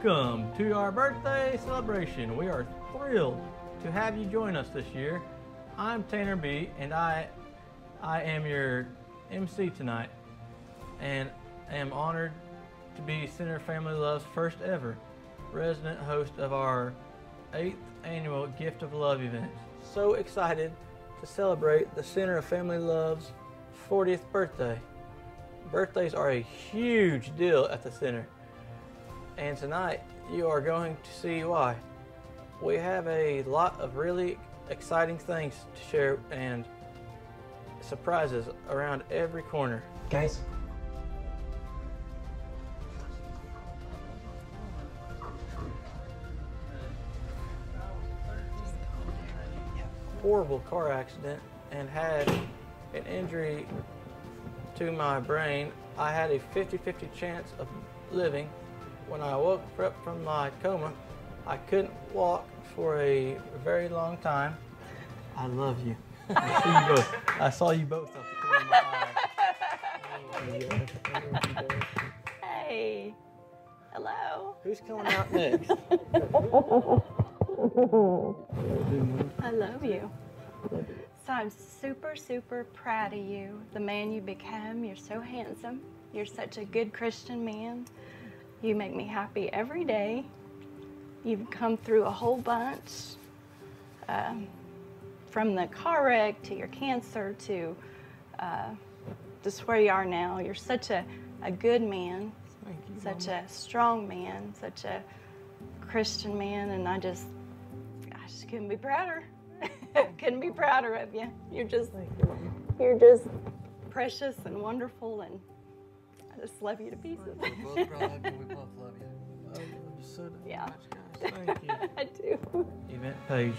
Welcome to our birthday celebration. We are thrilled to have you join us this year. I'm Tanner B, and I am your MC tonight, and am honored to be Center Family Love's first ever resident host of our 8th annual Gift of Love event. So excited to celebrate the Center of Family Love's 40th birthday. Birthdays are a huge deal at the center, and tonight you are going to see why. We have a lot of really exciting things to share and surprises around every corner. Guys. Horrible car accident and had an injury to my brain. I had a 50-50 chance of living. When I woke up from my coma, I couldn't walk for a very long time. I love you. I see you both. I saw you both up the corner of my eye. Hey. Hello. Who's coming out next? I love you. So I'm super, super proud of you, the man you become. You're so handsome. You're such a good Christian man. You make me happy every day. You've come through a whole bunch, from the car wreck to your cancer to just where you are now. You're such a good man, such a strong man, such a Christian man, and I just couldn't be prouder. Couldn't be prouder of you. You're just precious and wonderful, and I just love you to pieces. We're both proud of you. We both love you. I love you so Yeah. much, guys. Thank you. I do. Event page.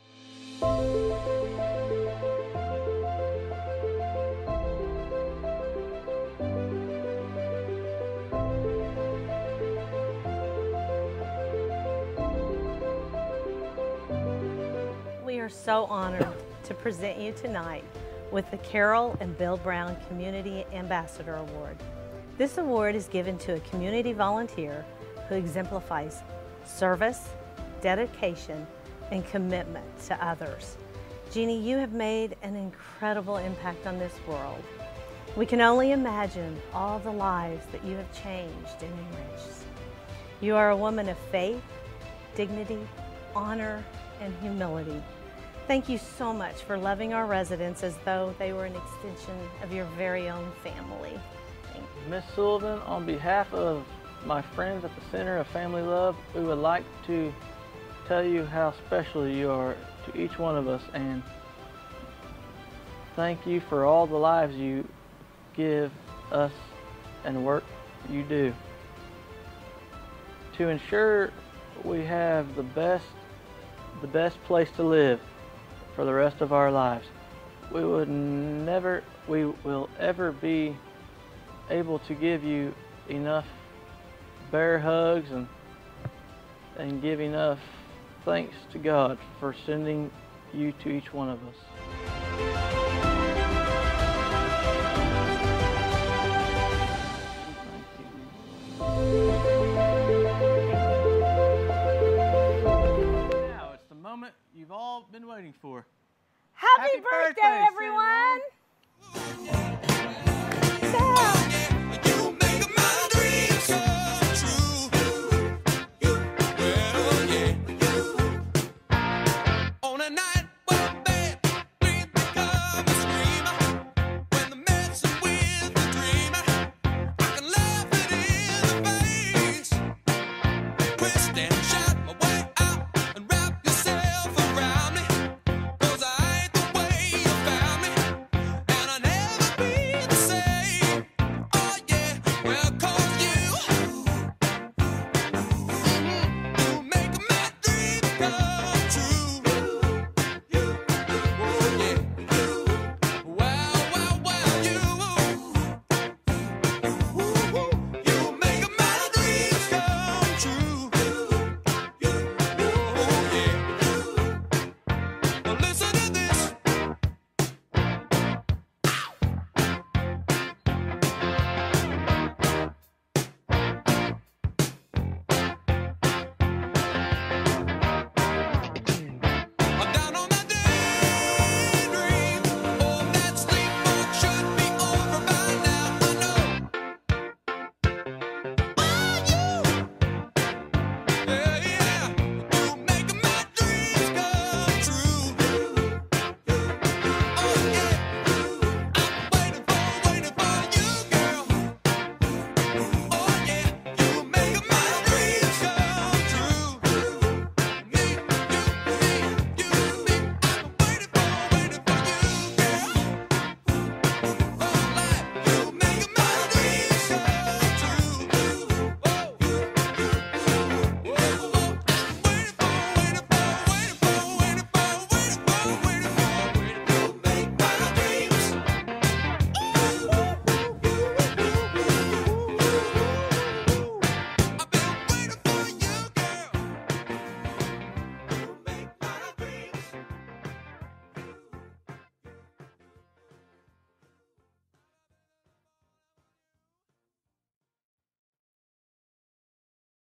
We are so honored to present you tonight with the Carol and Bill Brown Community Ambassador Award. This award is given to a community volunteer who exemplifies service, dedication, and commitment to others. Jeannie, you have made an incredible impact on this world. We can only imagine all the lives that you have changed and enriched. You are a woman of faith, dignity, honor, and humility. Thank you so much for loving our residents as though they were an extension of your very own family. Ms. Sullivan, on behalf of my friends at the Center of Family Love, we would like to tell you how special you are to each one of us, and thank you for all the lives you give us and the work you do. To ensure we have the best place to live for the rest of our lives, we will ever be able to give you enough bear hugs and give enough thanks to God for sending you to each one of us. Now it's the moment you've all been waiting for. Happy birthday, everyone!